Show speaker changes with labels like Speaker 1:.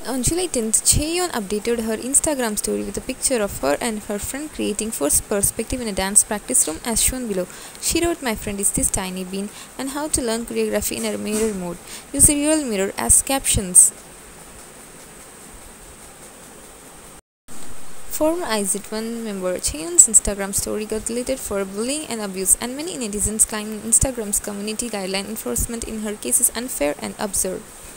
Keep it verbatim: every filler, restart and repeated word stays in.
Speaker 1: On July tenth, Chaeyeon updated her Instagram story with a picture of her and her friend creating first perspective in a dance practice room as shown below. She wrote, "My friend is this tiny bean," and how to learn choreography in a mirror mode. Use a real mirror as captions. Former I Z one member Chaeyeon's Instagram story got deleted for bullying and abuse, and many netizens claiming Instagram's community guideline enforcement in her case is unfair and absurd.